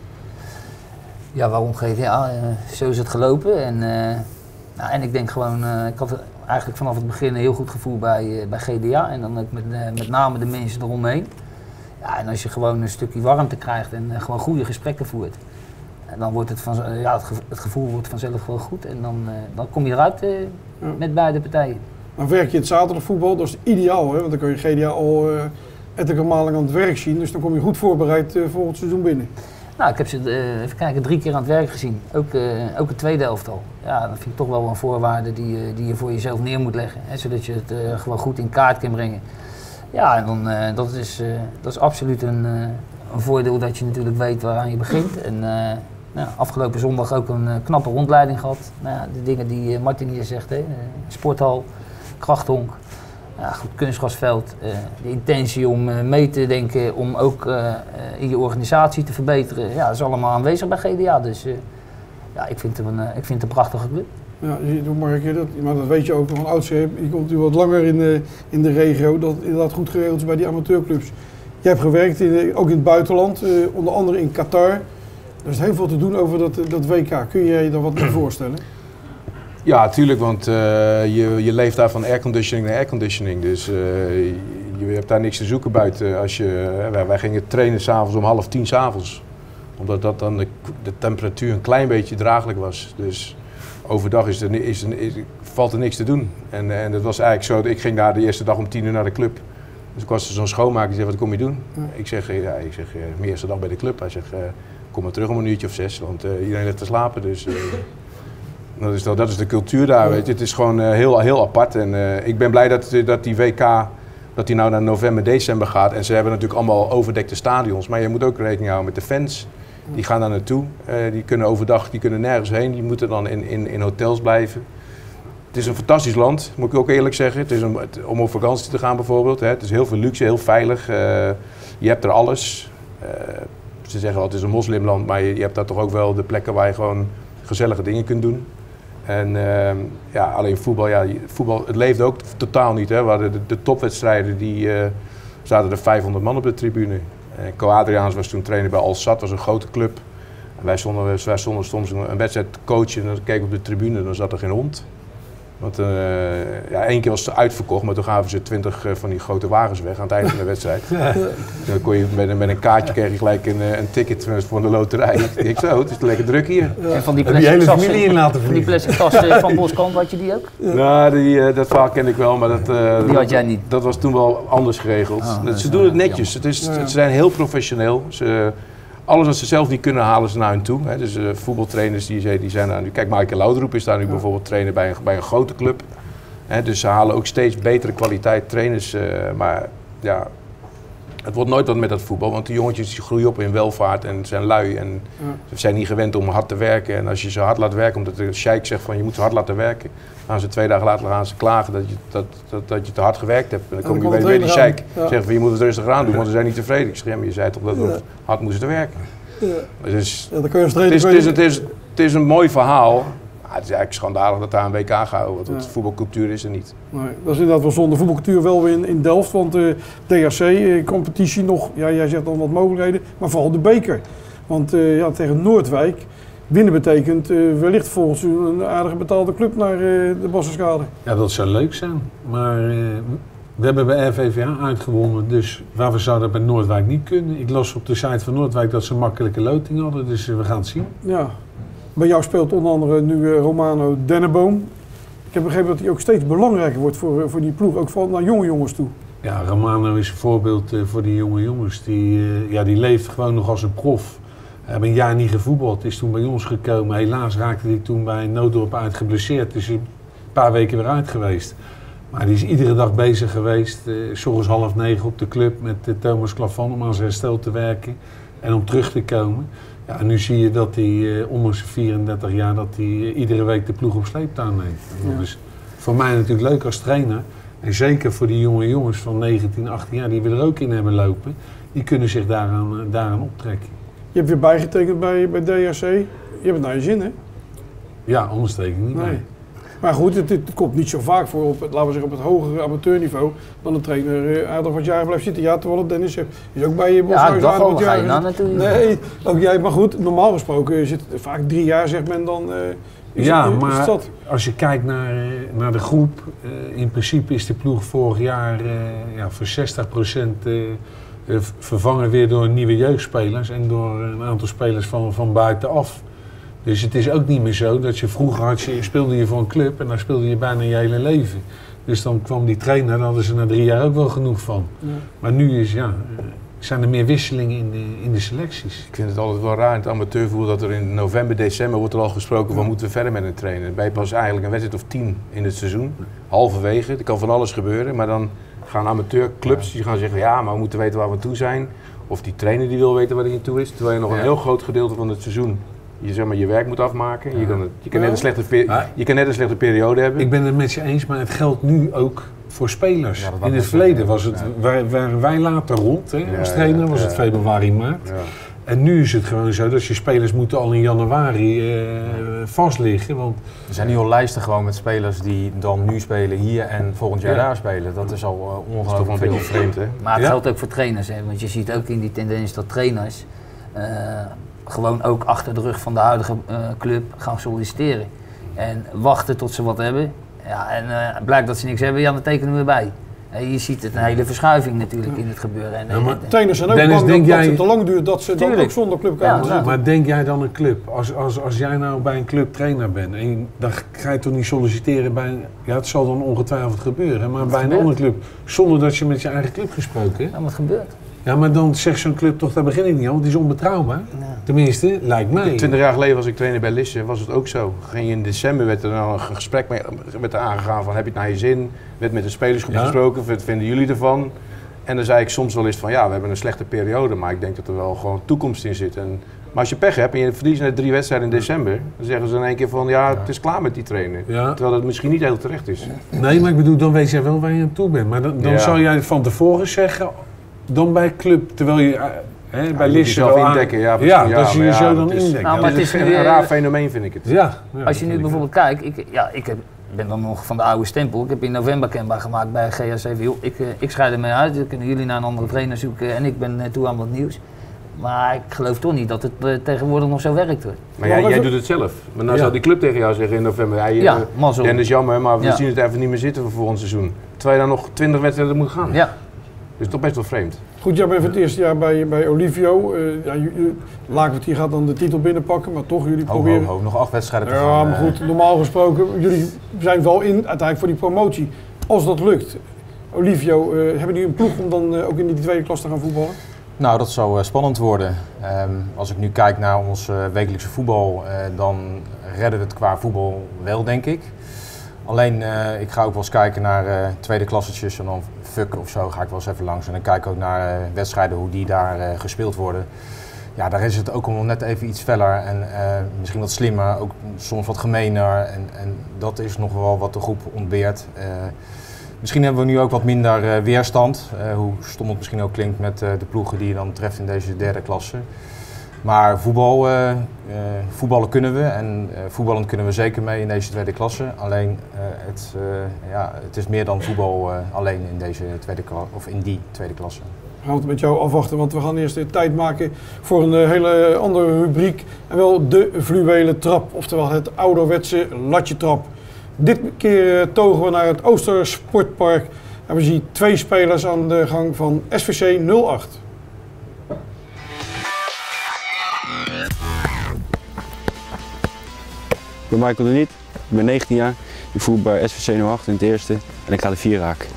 Ja, waarom GDA? Zo is het gelopen. En ik denk gewoon, ik had eigenlijk vanaf het begin een heel goed gevoel bij GDA. En dan ook met name de mensen eromheen. Ja, en als je gewoon een stukje warmte krijgt en gewoon goede gesprekken voert. En dan wordt het gevoel wordt vanzelf wel goed en dan kom je eruit met beide partijen. Dan werk je in het zaterdagvoetbal, dat is ideaal, hè? Want dan kun je GDA al ettelijke malen aan het werk zien. Dus dan kom je goed voorbereid voor het seizoen binnen. Nou, ik heb ze even kijken, 3 keer aan het werk gezien. Ook het tweede elftal. Ja, dat vind ik toch wel een voorwaarde die je voor jezelf neer moet leggen. Hè, zodat je het gewoon goed in kaart kan brengen. Ja, en dan, dat is absoluut een voordeel dat je natuurlijk weet waaraan je begint. En afgelopen zondag ook een knappe rondleiding gehad. Nou, de dingen die Martin hier zegt, hè, sporthal, krachthonk. Ja, goed, kunstgrasveld, de intentie om mee te denken, om ook in je organisatie te verbeteren. Ja, dat is allemaal aanwezig bij GDA. Dus ik vind het een prachtige club. Ja, je ziet ook maar een keer maar dat weet je ook van oudsher. Je komt natuurlijk wat langer in de regio, dat het inderdaad goed geregeld is bij die amateurclubs. Jij hebt gewerkt ook in het buitenland, onder andere in Qatar. Er is heel veel te doen over dat WK. Kun je je daar wat mee voorstellen? Ja, tuurlijk, want je leeft daar van airconditioning naar airconditioning. Dus je hebt daar niks te zoeken buiten. Wij gingen trainen s'avonds om 9:30 s'avonds. Omdat dat dan de temperatuur een klein beetje draaglijk was. Dus overdag valt er niks te doen. En dat was eigenlijk zo, ik ging daar de eerste dag om 10:00 naar de club. Dus ik was er zo'n schoonmaker die zei, wat kom je doen? Ja. Ik zeg, mijn eerste dag bij de club. Hij zegt, kom maar terug om 1 uurtje of 6, want iedereen ligt te slapen. Dus... Dat is de cultuur daar, weet je. Het is gewoon heel apart. En ik ben blij dat die WK dat die nou naar november, december gaat. En ze hebben natuurlijk allemaal overdekte stadions. Maar je moet ook rekening houden met de fans. Die gaan daar naartoe. Die kunnen overdag, die kunnen nergens heen. Die moeten dan in hotels blijven. Het is een fantastisch land, moet ik ook eerlijk zeggen. Het is om op vakantie te gaan bijvoorbeeld. Hè. Het is heel veel luxe, heel veilig. Je hebt er alles. Ze zeggen wel, het is een moslimland. Maar je hebt daar toch ook wel de plekken waar je gewoon gezellige dingen kunt doen. En alleen voetbal, het leefde ook totaal niet. Hè. We hadden de topwedstrijden, zaten er 500 man op de tribune. Co Adriaans was toen trainer bij Al Sadd, was een grote club. En wij stonden soms een wedstrijd te coachen en dan keek ik op de tribune en dan zat er geen hond. Want 1 keer was het uitverkocht, maar toen gaven ze 20 van die grote wagens weg aan het einde van de wedstrijd. Dan kon je met een kaartje kreeg je gelijk een ticket voor de loterij. Ik zo, het is lekker druk hier. Ja. En van die plastic tassen, van die plastic tassen van Boskamp, had je die ook? Ja. Nou, dat verhaal ken ik wel, maar die had jij niet. Dat was toen wel anders geregeld. Ze doen het netjes, ze zijn heel professioneel. Alles wat ze zelf niet kunnen, halen ze naar hun toe. Hè. Dus voetbaltrainers die zijn daar nu. Kijk, Michael Laudroep is daar nu bijvoorbeeld trainer bij een grote club. Hè, dus ze halen ook steeds betere kwaliteit trainers. Maar ja, het wordt nooit wat met dat voetbal. Want die jongetjes die groeien op in welvaart en zijn lui. En ze zijn niet gewend om hard te werken. En als je ze hard laat werken, omdat de sheik zegt van je moet ze hard laten werken. Dan gaan ze 2 dagen later gaan ze klagen dat je te hard gewerkt hebt. En dan kom je weer die sheik. Zeggen van je moet het rustig aan doen, want ze zijn niet tevreden. Ik zeg ja, maar je zei toch dat we hard moesten werken. Ja. Dus, het is een mooi verhaal. Maar het is eigenlijk schandalig dat daar een WK gehouden wordt. Want voetbalcultuur is er niet. Nee, dat is inderdaad wel zonde. Voetbalcultuur wel weer in Delft. Want de DHC-competitie nog, ja, jij zegt dan wat mogelijkheden. Maar vooral de beker. Want tegen Noordwijk winnen betekent wellicht volgens u een aardige betaalde club naar de Bassenskade. Ja, dat zou leuk zijn. Maar we hebben bij RVVA uitgewonnen. Dus waar zouden bij Noordwijk niet kunnen. Ik las op de site van Noordwijk dat ze een makkelijke loting hadden. Dus we gaan het zien. Ja. Bij jou speelt onder andere nu Romano Denneboom. Ik heb begrepen dat hij ook steeds belangrijker wordt voor die ploeg. Ook vooral naar jonge jongens toe. Ja, Romano is een voorbeeld voor die jonge jongens. Die leeft gewoon nog als een prof. Hij heeft een jaar niet gevoetbald, is toen bij ons gekomen. Helaas raakte hij toen bij Nooddorp uit geblesseerd. Dus een paar weken weer uit geweest. Maar die is iedere dag bezig geweest. 's ochtends 8:30 op de club met Thomas Clavan om aan zijn herstel te werken. En om terug te komen. Ja, en nu zie je dat hij ondanks 34 jaar dat hij iedere week de ploeg op sleeptouw neemt. Ja. Dat is voor mij natuurlijk leuk als trainer. En zeker voor die jonge jongens van 19, 18 jaar die we er ook in hebben lopen. Die kunnen zich daaraan optrekken. Je hebt weer bijgetekend bij DHC. Je hebt het naar je zin, hè? Ja, anders teken ik niet mee. Maar goed, het komt niet zo vaak voor op, laten we zeggen, op het hogere amateurniveau dan een trainer aardig wat jaren blijft zitten. Ja, terwijl Dennis is ook bij je Boshuis aardig wat jaren. Ja, natuurlijk. Nee, ook jij. Maar goed, normaal gesproken zit vaak 3 jaar, zegt men dan. Maar als je kijkt naar de groep, in principe is de ploeg vorig jaar voor 60% vervangen weer door nieuwe jeugdspelers en door een aantal spelers van buitenaf. Dus het is ook niet meer zo dat je vroeger speelde je voor een club en dan speelde je bijna je hele leven. Dus dan kwam die trainer, daar hadden ze na 3 jaar ook wel genoeg van. Ja. Maar nu zijn er meer wisselingen in de selecties. Ik vind het altijd wel raar in het amateurvoetbal dat er in november, december wordt er al gesproken van moeten we verder met een trainer. Dan ben je pas eigenlijk een wedstrijd of 10 in het seizoen, halverwege. Er kan van alles gebeuren, maar dan gaan amateurclubs die gaan zeggen ja, maar we moeten weten waar we aan toe zijn. Of die trainer die wil weten waar hij aan toe is. Terwijl je nog een heel groot gedeelte van het seizoen je werk moet afmaken. Ja. Je kan net een slechte periode hebben. Ik ben het met je eens, maar het geldt nu ook voor spelers. Ja, in het verleden waren wij later rond, hè, als trainer, was het februari, maart. Ja. En nu is het gewoon zo dat je spelers moeten al in januari vast liggen. Want er zijn nu al lijsten gewoon met spelers die dan nu spelen hier en volgend jaar daar spelen. Dat is al ongelooflijk veel vreemd. Hè? Maar het geldt ook voor trainers, hè? Want je ziet ook in die tendens dat trainers gewoon ook achter de rug van de huidige club gaan solliciteren. En wachten tot ze wat hebben. Ja, en blijkt dat ze niks hebben, dan tekenen we bij. Je ziet het een hele verschuiving natuurlijk in het gebeuren. En, trainers zijn ook Dennis, bang dat het te lang duurt dat ze dan ook zonder club kunnen zitten. Maar denk jij dan een club, als jij nou bij een club trainer bent en dan ga je toch niet solliciteren bij het zal dan ongetwijfeld gebeuren, maar bij een andere club, zonder dat je met je eigen club gesproken hebt. Ja, wat gebeurt? Ja, maar dan zegt zo'n club toch, daar begin ik niet aan, want die is onbetrouwbaar. Ja. Tenminste, lijkt mij. 20 jaar geleden was ik trainer bij Lisse, was het ook zo. Ging je in december, werd er dan een gesprek met aangegaan van heb je het naar je zin? Werd met de spelersgroep gesproken, wat vinden jullie ervan? En dan zei ik soms wel eens van ja, we hebben een slechte periode, maar ik denk dat er wel gewoon toekomst in zit. Maar als je pech hebt en je verliest net 3 wedstrijden in december, dan zeggen ze in één keer van ja, het is klaar met die trainer. Ja. Terwijl dat misschien niet heel terecht is. Nee, maar ik bedoel, dan weet jij wel waar je aan toe bent. Maar dan zou jij van tevoren zeggen, dan bij club, terwijl je bij Lisse zelf indekken. Ja, dat je zo dan indekken. Nou, maar het is een raar fenomeen, vind ik het. Ja, als je nu bijvoorbeeld kijkt, ik ben dan nog van de oude stempel. Ik heb in november kenbaar gemaakt bij GHC. Ik scheid ermee uit, dan kunnen jullie naar een andere trainer zoeken en ik ben toe aan wat nieuws. Maar ik geloof toch niet dat het tegenwoordig nog zo werkt hoor. Maar jij doet het zelf. Maar nou zou die club tegen jou zeggen in november, Dennis, jammer, maar we zien het even niet meer zitten voor volgend seizoen. Terwijl je dan nog 20 wedstrijden moet gaan. Ja. Dus toch best wel vreemd. Goed, jij bent voor het eerste jaar bij Olivio. Laakwartier gaat dan de titel binnenpakken, maar toch jullie proberen... nog 8 wedstrijden te gaan. Ja, maar goed, normaal gesproken, jullie zijn wel in uiteindelijk voor die promotie. Als dat lukt, Olivio, hebben jullie een ploeg om dan ook in die tweede klas te gaan voetballen? Nou, dat zou spannend worden. Als ik nu kijk naar ons wekelijkse voetbal, dan redden we het qua voetbal wel, denk ik. Alleen, ik ga ook wel eens kijken naar tweede klassetjes en dan fuck of zo ga ik wel eens even langs. En dan kijk ik ook naar wedstrijden, hoe die daar gespeeld worden. Ja, daar is het ook al net even iets feller en misschien wat slimmer, ook soms wat gemener. En dat is nog wel wat de groep ontbeert. Misschien hebben we nu ook wat minder weerstand, hoe stom het misschien ook klinkt met de ploegen die je dan treft in deze derde klasse. Maar voetballen kunnen we en voetballen kunnen we zeker mee in deze tweede klasse. Alleen het is meer dan voetbal alleen in deze in die tweede klasse. We gaan het met jou afwachten, want we gaan eerst de tijd maken voor een hele andere rubriek. En wel de fluwelen trap, oftewel het ouderwetse latje trap. Dit keer togen we naar het Oostersportpark en we zien 2 spelers aan de gang van SVC 08. Ik ben Michael de Niet, ik ben 19 jaar, ik voetbal bij SVC 08 in het eerste en ik ga de 4 raken.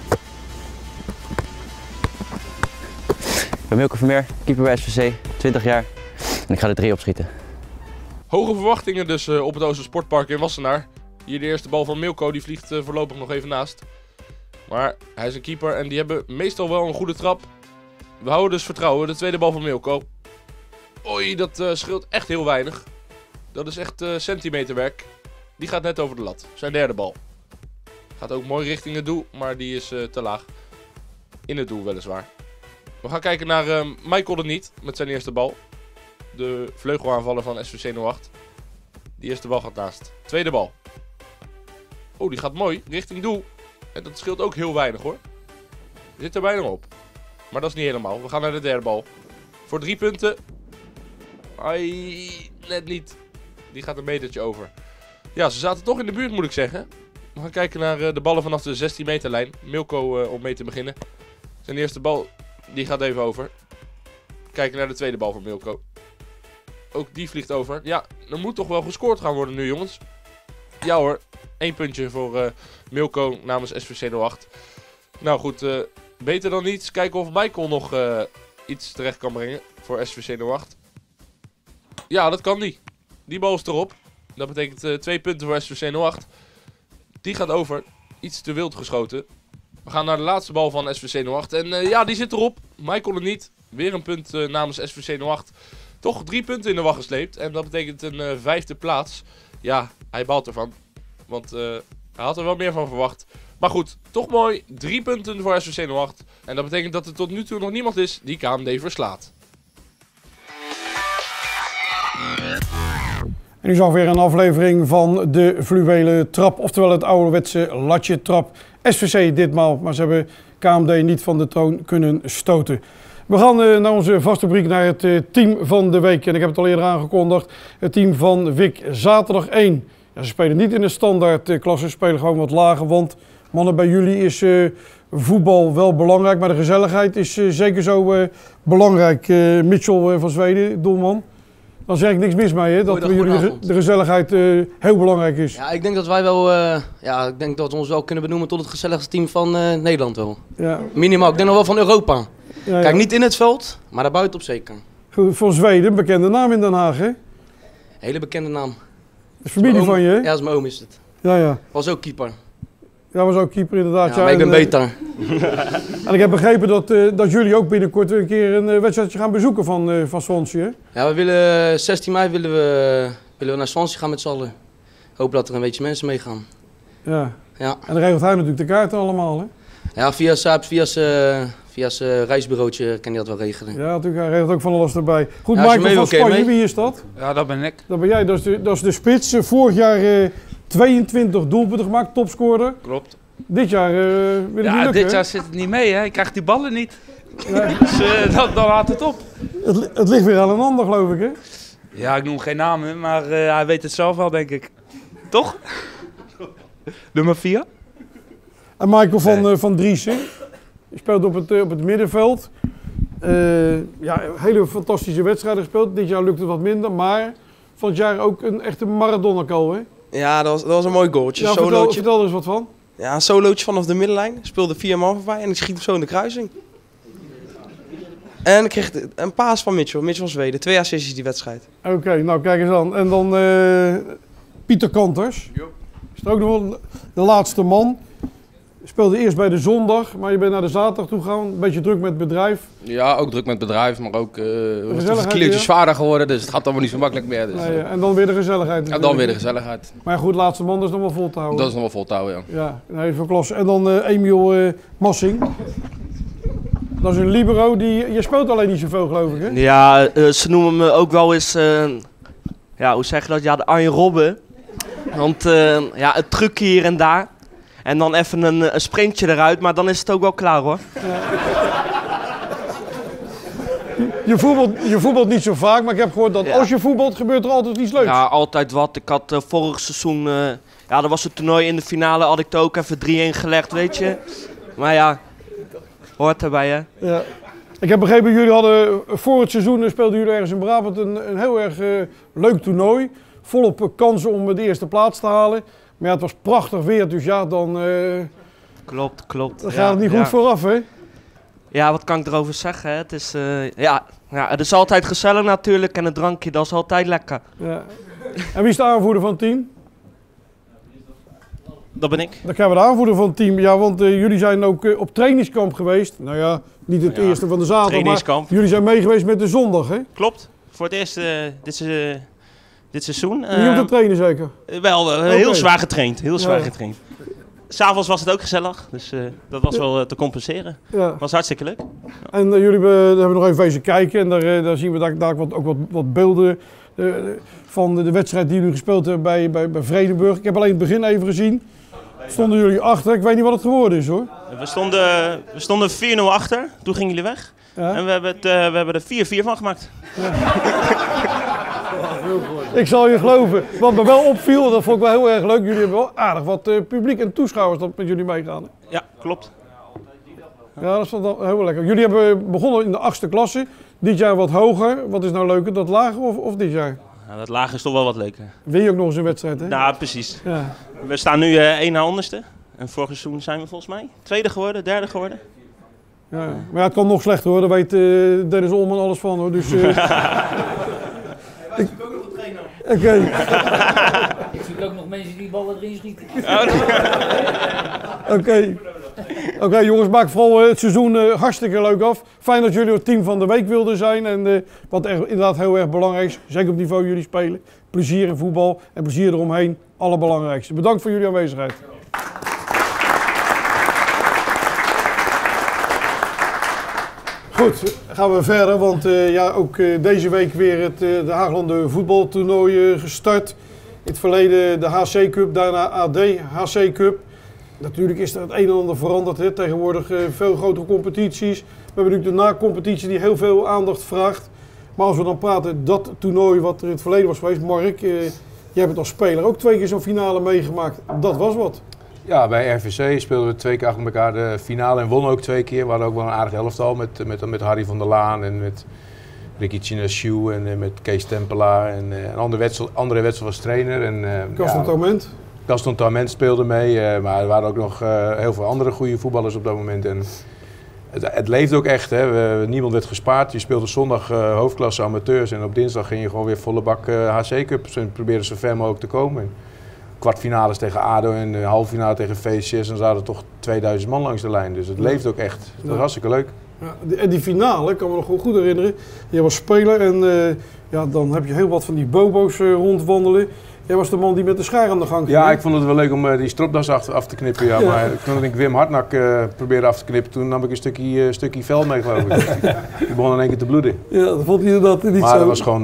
Ik ben Milko Vermeer, keeper bij SVC, 20 jaar en ik ga de 3 opschieten. Hoge verwachtingen dus op het Oostersportpark in Wassenaar. Hier de eerste bal van Milko, die vliegt voorlopig nog even naast. Maar hij is een keeper en die hebben meestal wel een goede trap. We houden dus vertrouwen, de tweede bal van Milko. Oei, dat scheelt echt heel weinig. Dat is echt centimeterwerk. Die gaat net over de lat. Zijn derde bal. Gaat ook mooi richting het doel, maar die is te laag. In het doel weliswaar. We gaan kijken naar Michael de Niet met zijn eerste bal. De vleugelaanvaller van SVC 08. Die eerste bal gaat naast. Tweede bal. Oh, die gaat mooi richting doel. En dat scheelt ook heel weinig hoor. Zit er bijna op. Maar dat is niet helemaal. We gaan naar de derde bal. Voor 3 punten. Ai, net niet. Die gaat een metertje over. Ja, ze zaten toch in de buurt moet ik zeggen. We gaan kijken naar de ballen vanaf de 16 meter lijn. Milko om mee te beginnen. Zijn eerste bal, die gaat even over. Kijken naar de tweede bal van Milko. Ook die vliegt over. Ja, er moet toch wel gescoord gaan worden nu jongens. Ja hoor, 1 puntje voor Milko namens SVC 08. Nou goed, beter dan niets. Kijken of Michael nog iets terecht kan brengen voor SVC 08. Ja, dat kan die. Die bal is erop. Dat betekent 2 punten voor SVC 08. Die gaat over. Iets te wild geschoten. We gaan naar de laatste bal van SVC 08. En ja, die zit erop. Michael er niet. Weer een punt namens SVC 08. Toch 3 punten in de wacht gesleept. En dat betekent een 5e plaats. Ja, hij baalt ervan. Want hij had er wel meer van verwacht. Maar goed, toch mooi. 3 punten voor SVC 08. En dat betekent dat er tot nu toe nog niemand is die KMD verslaat. En nu zag weer een aflevering van de fluwelen trap, oftewel het ouderwetse latje trap. SVC ditmaal, maar ze hebben KMD niet van de troon kunnen stoten. We gaan naar onze vaste rubriek, naar het team van de week. En ik heb het al eerder aangekondigd, het team van Wick. Zaterdag 1. Ja, ze spelen niet in de standaard klasse, ze spelen gewoon wat lager. Want mannen, bij jullie is voetbal wel belangrijk, maar de gezelligheid is zeker zo belangrijk. Mitchell van Zweden, doelman. Dan zeg ik niks mis mee, hè? Dat bij jullie de gezelligheid heel belangrijk is. Ja, ik denk dat wij wel, ik denk dat we ons wel kunnen benoemen tot het gezelligste team van Nederland wel. Ja. Minimaal, ik denk nog wel van Europa. Ja, kijk, niet in het veld, maar daarbuiten op zeker. Goed, voor Zweden, bekende naam in Den Haag, hè? Hele bekende naam. De familie van je, hè? Ja, dat is mijn oom is het. Ja, ja. Was ook keeper. Ja, was ook keeper inderdaad. Ja, maar ik ben beter. En ik heb begrepen dat jullie ook binnenkort een keer een wedstrijdje gaan bezoeken van Swansea, hè? Ja, we willen 16 mei willen we naar Swansea gaan met z'n allen. Hopen dat er een beetje mensen meegaan. Ja. Ja. En dan regelt hij natuurlijk de kaarten allemaal, hè? Ja, via zijn reisbureautje kan hij dat wel regelen. Ja, natuurlijk, hij regelt ook van alles erbij. Goed, ja, Michael van Spanje, wie is dat? Ja, dat ben ik. Dat ben jij, dat is de spits. Vorig jaar 22 doelpunten gemaakt, topscorer. Klopt. Dit jaar wil het niet lukken, dit jaar zit het niet mee, hè? Ik krijg die ballen niet. Ja. Dus dan laat het op. Het ligt weer aan een ander, geloof ik, hè? Ja, ik noem geen namen, maar hij weet het zelf wel, denk ik. Toch? Nummer 4. En Michael van Driessen, je speelt op het middenveld. Ja, hele fantastische wedstrijden gespeeld. Dit jaar lukt het wat minder, maar van het jaar ook een echte Maradona-goal, hè? Ja, dat was een mooi goaltje. Ja, vertel er eens wat van. Ja, een solootje vanaf de middenlijn. Ik speelde 4 man voorbij en ik schiet hem zo in de kruising. En ik kreeg een paas van Mitchell van Zweden. 2 assists die wedstrijd. Oké, nou kijk eens aan. En dan Pieter Kanters. Jo. Is er ook nog wel de laatste man. Je speelde eerst bij de zondag, maar je bent naar de zaterdag toe gegaan. Een beetje druk met het bedrijf. Ja, ook druk met het bedrijf, maar ook een kilootjes zwaarder geworden. Dus het gaat allemaal niet zo makkelijk meer. Dus, nee, en dan weer de gezelligheid. En dan weer de gezelligheid. Maar goed, laatste man, dat is nog wel vol te houden. Dat is nog wel vol te houden, ja. Ja, nee, van klasse. En dan Emiel Massing. Dat is een libero, je speelt alleen niet zoveel, geloof ik, hè? Ja, ze noemen me ook wel eens, ja, hoe zeg je dat? Ja, de Arjen Robben. Want ja, het trucje hier en daar. En dan even een sprintje eruit, maar dan is het ook wel klaar, hoor. Ja. Je voetbalt niet zo vaak, maar ik heb gehoord dat als je voetbalt, gebeurt er altijd iets leuks. Ja, altijd wat. Ik had vorig seizoen, ja, dat was het toernooi in de finale, had ik het ook even 3-1 gelegd, weet je. Maar ja, hoort erbij, hè. Ja. Ik heb begrepen, jullie hadden voor het seizoen, speelden jullie ergens in Brabant een heel erg leuk toernooi. Volop kansen om de eerste plaats te halen. Maar ja, het was prachtig weer, dus ja, dan... Klopt. Dan gaat het niet goed vooraf, hè? Ja, wat kan ik erover zeggen? Hè? Het is, ja, het is altijd gezellig natuurlijk en het drankje, dat is altijd lekker. Ja. En wie is de aanvoerder van het team? Dat ben ik. Dan gaan we de aanvoerder van het team. Ja, want jullie zijn ook op trainingskamp geweest. Nou ja, niet het eerste van de zaterdag, maar jullie zijn mee geweest met de zondag, hè? Klopt. Voor het eerst dit seizoen. Niet om te trainen zeker? Wel, heel zwaar getraind. Heel zwaar getraind. S'avonds was het ook gezellig, dus dat was wel te compenseren. Ja. Was hartstikke leuk. En jullie hebben nog even wezen kijken en daar zien we daar ook wat beelden van de wedstrijd die jullie gespeeld hebben bij Vredenburg. Ik heb alleen het begin even gezien. Stonden jullie achter? Ik weet niet wat het geworden is, hoor. We stonden 4-0 achter, toen gingen jullie weg. Ja. En we hebben er 4-4 van gemaakt. Ja. Ik zal je geloven. Wat me wel opviel, dat vond ik wel heel erg leuk. Jullie hebben wel aardig wat publiek en toeschouwers dat met jullie meegaan. Hè? Ja, klopt. Ja, dat is wel heel lekker. Jullie hebben begonnen in de 8e klasse. Dit jaar wat hoger. Wat is nou leuker, dat lager of dit jaar? Nou, dat lage is toch wel wat leuker. Win je ook nog eens een wedstrijd, hè? Nou, precies. Ja. We staan nu 1 na onderste. En vorig seizoen zijn we volgens mij 2e geworden, 3e geworden. Ja. Maar ja, het kan nog slechter hoor, daar weet Dennis Olman alles van hoor. Dus, Oké. Ik zie ook nog mensen die ballen erin schieten. Oké, jongens, maak vooral het seizoen hartstikke leuk af. Fijn dat jullie het team van de week wilden zijn. En wat inderdaad heel erg belangrijk is, zeker op niveau jullie spelen. Plezier in voetbal en plezier eromheen, allerbelangrijkste. Bedankt voor jullie aanwezigheid. Goed, gaan we verder, want ook deze week weer de Haaglanden voetbaltoernooi gestart. In het verleden de HC Cup, daarna AD HC Cup. Natuurlijk is er het een en ander veranderd. Hè. Tegenwoordig veel grotere competities. We hebben natuurlijk de na-competitie die heel veel aandacht vraagt. Maar als we dan praten, dat toernooi wat er in het verleden was geweest. Mark, jij hebt het als speler ook 2 keer zo'n finale meegemaakt. Dat was wat. Ja, bij RVC speelden we 2 keer achter elkaar de finale en wonnen ook 2 keer. We hadden ook wel een aardig elftal met Harry van der Laan en met Ricky Chinashu en met Kees Tempelaar. En andere Wetsel was trainer. Gaston Taument? Gaston Taument speelde mee, maar er waren ook nog heel veel andere goede voetballers op dat moment. En het leefde ook echt, hè. Niemand werd gespaard. Je speelde zondag hoofdklasse amateurs en op dinsdag ging je gewoon weer volle bak HC Cup. Ze probeerden zo ver mogelijk te komen. Kwartfinales tegen ADO en de halve finale tegen VCS en zaten er toch 2000 man langs de lijn. Dus het leeft ook echt. Dat was hartstikke leuk. Ja, en die finale, ik kan me nog goed herinneren. Je was speler en dan heb je heel wat van die bobo's rondwandelen. Jij was de man die met de schaar aan de gang ging. Ja, ik vond het wel leuk om die stropdas af te knippen. Ja. Maar toen ik Wim Hartnak probeerde af te knippen, toen nam ik een stukje vel mee, geloof ik. Die begon in één keer te bloeden. Ja, dat vond je inderdaad niet maar zo. Maar dat was gewoon,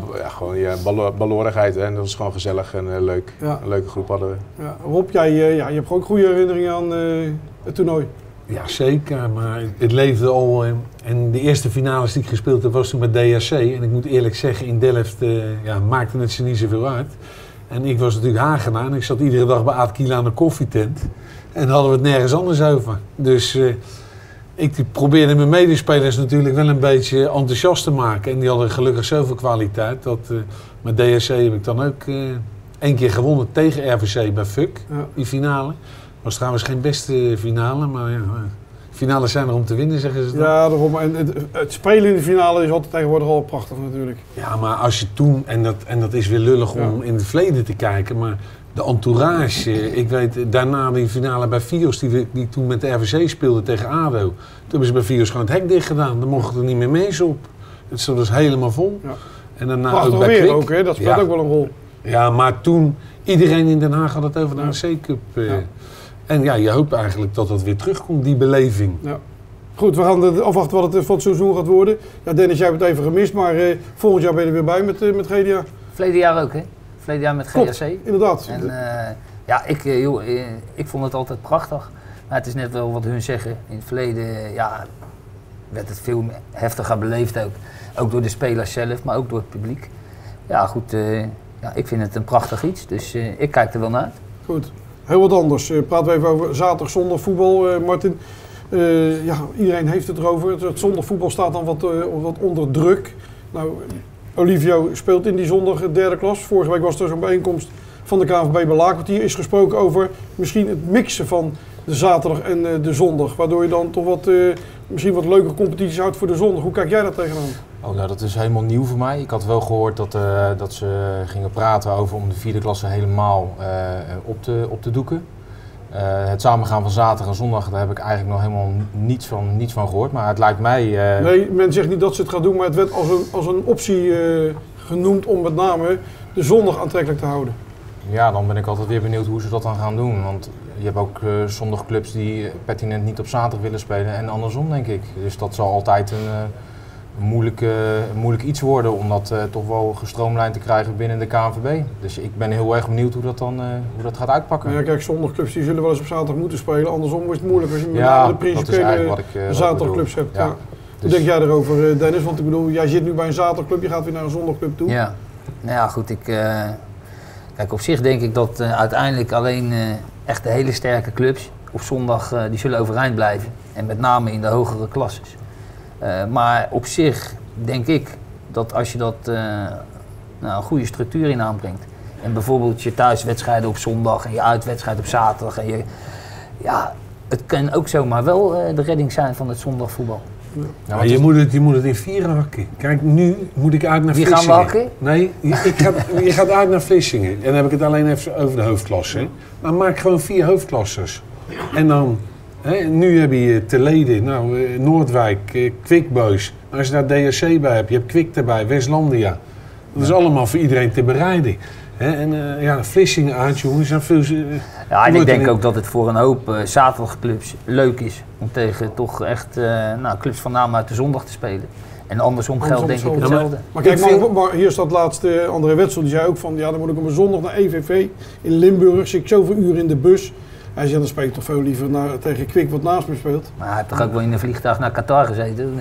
balorigheid en dat was gewoon gezellig en leuk. Ja. Een leuke groep hadden we. Ja. Rob, je hebt ook goede herinneringen aan het toernooi. Ja, zeker. Maar het leefde al. En de eerste finales die ik gespeeld heb was toen met DHC. En ik moet eerlijk zeggen, in Delft maakte het ze niet zoveel uit. En ik was natuurlijk Hagenaar en ik zat iedere dag bij Aad Kiel aan de koffietent. En hadden we het nergens anders over. Dus ik probeerde mijn medespelers natuurlijk wel een beetje enthousiast te maken. En die hadden gelukkig zoveel kwaliteit. Dat met DHC heb ik dan ook 1 keer gewonnen tegen RVC bij FUK, die finale. Was trouwens geen beste finale, maar ja, finales zijn er om te winnen, zeggen ze dan. Ja, daarom. En het spelen in de finale is altijd tegenwoordig al prachtig natuurlijk. Ja, maar als je toen, en dat is weer lullig om in het verleden te kijken, maar de entourage, ik weet daarna die finale bij Fios, die toen met de RVC speelde tegen ADO, toen hebben ze bij Fios gewoon het hek dicht gedaan, dan mochten er niet meer mensen op. Het stond dus helemaal vol. Ja. En daarna ook bij Kwik. Ook, hè? Dat speelt ook wel een rol. Ja, maar toen, iedereen in Den Haag had het over de HC Cup. En ja, je hoopt eigenlijk dat dat weer terugkomt, die beleving. Ja. Goed, we gaan afwachten wat het van het seizoen gaat worden. Ja, Dennis, jij hebt het even gemist, maar volgend jaar ben je er weer bij met GDA. Verleden jaar ook, hè? Verleden jaar met GHC. Klopt, inderdaad. En ik vond het altijd prachtig. Maar het is net wel wat hun zeggen. In het verleden werd het veel heftiger beleefd ook. Ook door de spelers zelf, maar ook door het publiek. Ja, goed. Ik vind het een prachtig iets, dus ik kijk er wel naar uit. Goed. Heel wat anders. Praten we even over zaterdag, zondag voetbal, Martin. Iedereen heeft het erover. Het zondag voetbal staat dan wat onder druk. Nou, Olivio speelt in die zondag 3e klas. Vorige week was er zo'n bijeenkomst van de KNVB bij Laakkwartier. Is gesproken over misschien het mixen van de zaterdag en de zondag. Waardoor je dan toch misschien wat leuke competities houdt voor de zondag. Hoe kijk jij daar tegenaan? Oh, nou, dat is helemaal nieuw voor mij. Ik had wel gehoord dat ze gingen praten over om de 4e klasse helemaal op te doeken. Het samengaan van zaterdag en zondag, daar heb ik eigenlijk nog helemaal niets van gehoord. Maar het lijkt mij... Nee, men zegt niet dat ze het gaan doen, maar het werd als een optie genoemd om met name de zondag aantrekkelijk te houden. Ja, dan ben ik altijd weer benieuwd hoe ze dat dan gaan doen. Want je hebt ook zondagclubs die pertinent niet op zaterdag willen spelen en andersom, denk ik. Dus dat zal altijd een moeilijk iets worden om dat toch wel gestroomlijnd te krijgen binnen de KNVB. Dus ik ben heel erg benieuwd hoe dat gaat uitpakken. Ja, kijk, zondagclubs die zullen wel eens op zaterdag moeten spelen. Andersom is het moeilijk als je de principiële zaterdagclubs hebt. Ja. Hoe denk jij erover, Dennis? Want ik bedoel, jij zit nu bij een zaterdagclub, je gaat weer naar een zondagclub toe. Ja, nou ja, goed. Kijk, op zich denk ik dat uiteindelijk alleen echt de hele sterke clubs op zondag die zullen overeind blijven. En met name in de hogere klasses. Maar op zich denk ik dat als je dat een goede structuur in aanbrengt. En bijvoorbeeld je thuiswedstrijden op zondag en je uitwedstrijd op zaterdag. En het kan ook zomaar wel de redding zijn van het zondagvoetbal. Ja, maar je moet het in 4 hakken. Kijk, nu moet ik uit naar Wie Vlissingen. gaan we hakken? Nee, je gaat uit naar Vlissingen. En dan heb ik het alleen even over de hoofdklasse. Maar maak gewoon 4 hoofdklassers. En dan, nu heb je Te Lede, Noordwijk, Quick Boys. Als je daar DSC bij hebt, je hebt Quick erbij, Westlandia. Dat is allemaal voor iedereen te bereiden. En Vlissingen uit, jongens. En ik denk ook dat het voor een hoop zaterdagclubs leuk is om tegen toch echt clubs van naam uit de zondag te spelen. En andersom geldt denk ik hetzelfde. Maar kijk, maar hier staat laatst André Wetzel, die zei ook van, dan moet ik op een zondag naar EVV in Limburg, zit ik zoveel uren in de bus. Hij zei, dan speel ik toch veel liever tegen Quick wat naast me speelt. Maar hij heeft toch ook wel in een vliegtuig naar Qatar gezeten, of niet?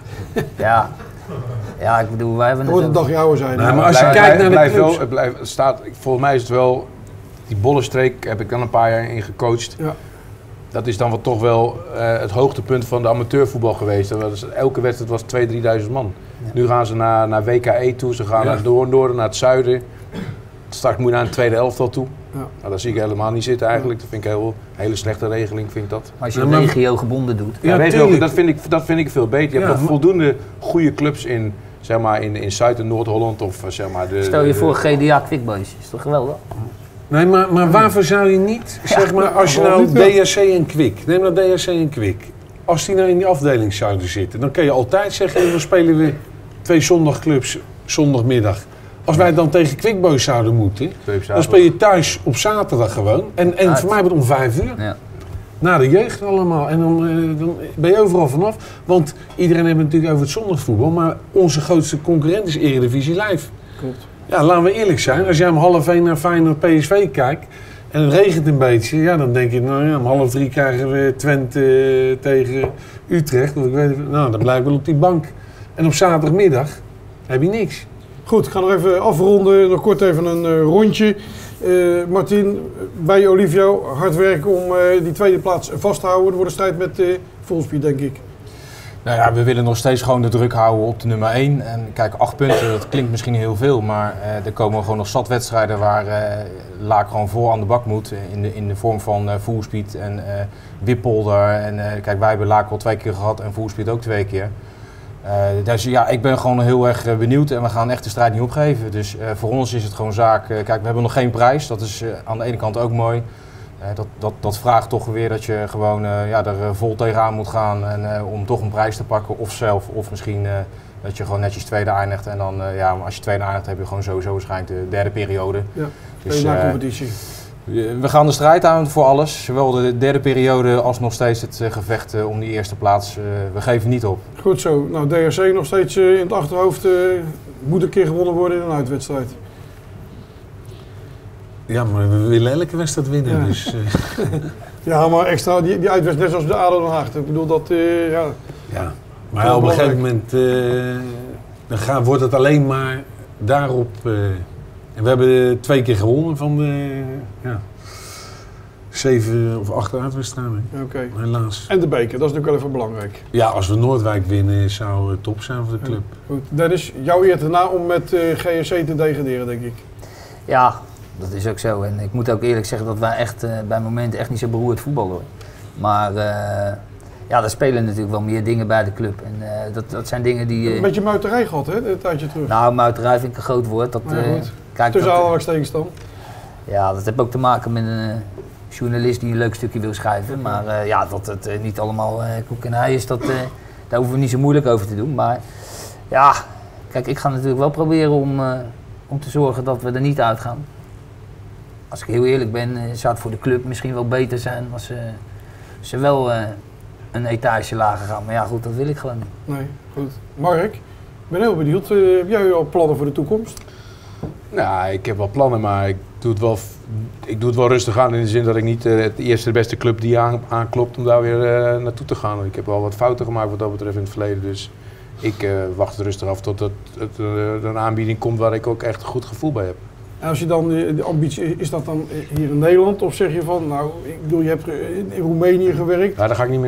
Ja. Ja, ik bedoel, wij hebben het een dagje ouder zijn. Maar als je kijkt naar de clubs... Volgens mij is het wel... Die Bollenstreek heb ik dan een paar jaar in gecoacht. Ja. Dat is dan toch wel het hoogtepunt van de amateurvoetbal geweest. Elke wedstrijd was 2.000-3.000 man. Ja. Nu gaan ze naar WKE toe, ze gaan naar het noorden, naar het zuiden. Straks moet je naar een tweede elftal toe. Ja. Nou, dat zie ik helemaal niet zitten eigenlijk. Dat vind ik een hele slechte regeling, vind ik dat. Maar als je het regio gebonden doet. Dat vind ik veel beter. Je hebt nog voldoende goede clubs in, zeg maar, in Zuid- en Noord-Holland. Of, zeg maar, stel je voor GDA Quick Boys, is toch geweldig? Nee, maar waarvoor zou je niet, zeg maar, als je nou DSC en Quick, neem nou DSC en Quick. Als die nou in die afdeling zouden zitten, dan kun je altijd zeggen, dan spelen we 2 zondagclubs zondagmiddag. Als wij dan tegen Quick Boys zouden moeten, dan speel je thuis op zaterdag gewoon. En voor mij wordt het om 5 uur. Ja. Na de jeugd allemaal. En dan ben je overal vanaf. Want iedereen heeft het natuurlijk over het zondagvoetbal, maar onze grootste concurrent is Eredivisie Live. Klopt. Ja, laten we eerlijk zijn. Als jij om 2:30 naar Feyenoord PSV kijkt en het regent een beetje, dan denk je, om 2:30 krijgen we Twente tegen Utrecht. Of ik weet het, dan blijf ik wel op die bank. En op zaterdagmiddag heb je niks. Goed, ik ga nog even afronden. Nog kort even een rondje. Martin, bij Olivio, hard werken om die tweede plaats vast te houden. Er wordt een strijd met Fullspeed, denk ik. Nou ja, we willen nog steeds gewoon de druk houden op de nummer 1. En kijk, 8 punten, dat klinkt misschien heel veel, maar er komen gewoon nog zat wedstrijden waar Laak gewoon voor aan de bak moet. In de vorm van Fullspeed en Wippolder. En kijk, wij hebben Laak al 2 keer gehad en Fullspeed ook 2 keer. Dus ja, ik ben gewoon heel erg benieuwd en we gaan echt de strijd niet opgeven. Dus voor ons is het gewoon zaak, kijk, we hebben nog geen prijs, dat is aan de ene kant ook mooi. Dat vraagt toch weer dat je gewoon er vol tegenaan moet gaan en, om toch een prijs te pakken. Of zelf, of misschien dat je gewoon netjes tweede eindigt. En dan, als je tweede eindigt heb je gewoon sowieso waarschijnlijk de derde periode. Ja, dus, competitie. We gaan de strijd aan voor alles. Zowel de derde periode als nog steeds het gevecht om die eerste plaats. We geven niet op. Goed zo. Nou, DRC nog steeds in het achterhoofd. Moet een keer gewonnen worden in een uitwedstrijd. Ja, maar we willen elke wedstrijd winnen. Ja, dus, ja maar extra, die uitwedstrijd net zoals de ADO Den Haag. Ik bedoel dat, Ja, maar op een gegeven moment wordt het alleen maar daarop. En we hebben 2 keer gewonnen van de 7 of 8 uitwedstrijden. Oké. Helaas. En de beker, dat is natuurlijk wel even belangrijk. Ja, als we Noordwijk winnen zou het top zijn voor de club. Ja, goed. Dennis, jouw eer erna om met GSC te degraderen, denk ik. Ja, dat is ook zo. En ik moet ook eerlijk zeggen dat wij echt bij momenten echt niet zo beroerd voetballen hoor. Maar er spelen natuurlijk wel meer dingen bij de club. En dat zijn dingen die... Een beetje muiterij gehad, hè, een tijdje terug. Nou, muiterij vind ik een groot woord. Dat, tussen aanhalingstekens dan? Ja, dat heeft ook te maken met een journalist die een leuk stukje wil schrijven. Maar dat het niet allemaal koek en ei is, daar hoeven we niet zo moeilijk over te doen. Maar ja, kijk, ik ga natuurlijk wel proberen om te zorgen dat we er niet uitgaan. Als ik heel eerlijk ben, zou het voor de club misschien wel beter zijn als ze wel een etage lager gaan. Maar ja, goed, dat wil ik gewoon niet. Nee, goed. Mark, ik ben heel benieuwd. Heb jij al plannen voor de toekomst? Nou, ik heb wel plannen, maar ik doe het wel rustig aan in de zin dat ik niet de eerste de beste club die aanklopt om daar weer naartoe te gaan. Ik heb wel wat fouten gemaakt wat dat betreft in het verleden, dus ik wacht rustig af tot er een aanbieding komt waar ik ook echt een goed gevoel bij heb. En als je dan de ambitie, is dat dan hier in Nederland of zeg je van, nou, ik bedoel, je hebt in Roemenië gewerkt? Ja, daar ga ik niet meer naartoe.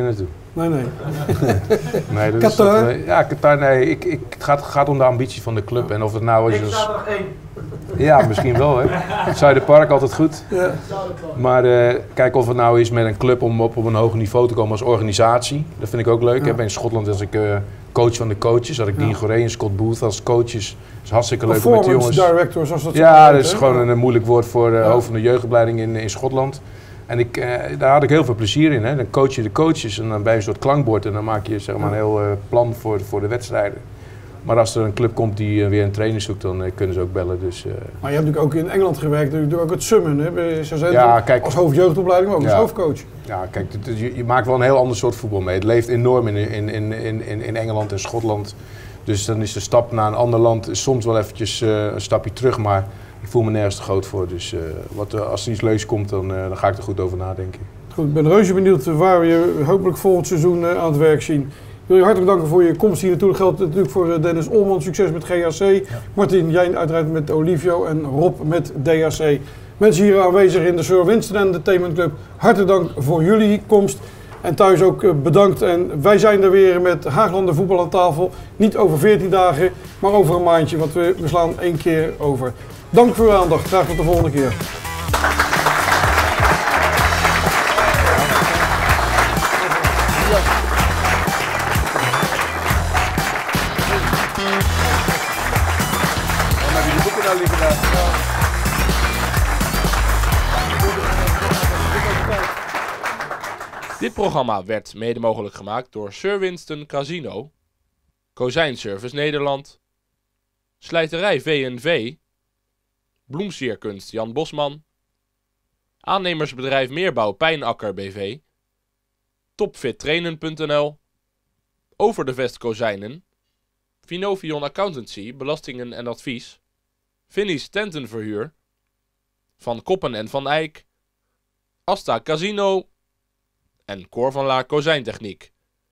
Nee. Nee, dat Qatar? Is dat, Qatar, nee. Het gaat om de ambitie van de club. En of het nou is... Ik zaterdag 1. Ja, misschien wel, hè. Zuiderpark, altijd goed. Ja. Maar kijk of het nou is met een club om op een hoger niveau te komen als organisatie. Dat vind ik ook leuk. Ja. In Schotland als ik coach van de coaches. Had ik Dean Goré en Scott Booth als coaches. Dat is hartstikke leuk om met de jongens. Director, zoals dat ja, dat is gewoon een moeilijk woord voor hoofd van de jeugdopleiding in Schotland. En daar had ik heel veel plezier in. Hè. Dan coach je de coaches en dan ben je een soort klankbord. En dan maak je zeg maar, een heel plan voor de wedstrijden. Maar als er een club komt die weer een trainer zoekt, dan kunnen ze ook bellen. Dus, Maar je hebt natuurlijk ook in Engeland gewerkt, natuurlijk ook het Summon, hè? Kijk, als hoofdjeugdopleiding, maar ook als hoofdcoach. Ja, kijk, je maakt wel een heel ander soort voetbal mee. Het leeft enorm in Engeland en Schotland. Dus dan is de stap naar een ander land soms wel eventjes een stapje terug, maar ik voel me nergens te groot voor. Dus als er iets leuks komt, dan ga ik er goed over nadenken. Goed, ik ben reuze benieuwd waar we je hopelijk volgend seizoen aan het werk zien. Ik wil je hartelijk danken voor je komst hier naartoe. Dat geldt natuurlijk voor Dennis Olman, succes met GHC. Ja. Martin, jij uiteraard met Olivio en Rob met DHC. Mensen hier aanwezig in de Sir Winston Entertainment Club, hartelijk dank voor jullie komst. En thuis ook bedankt. En wij zijn er weer met Haaglanden Voetbal aan tafel. Niet over 14 dagen, maar over een maandje, want we slaan 1 keer over. Dank voor uw aandacht. Graag tot de volgende keer. Dit programma werd mede mogelijk gemaakt door Sir Winston Casino, Kozijnservice Nederland, Slijterij V&V, Bloemsierkunst Jan Bosman, aannemersbedrijf Meerbouw Pijnakker BV, Topfittrainen.nl, Over de Vest Kozijnen, Vinovion Accountancy, belastingen en advies, Vinnie's Tentenverhuur, Van Koppen en Van Eyck, Asta Casino en Cor van Laar Kozijntechniek.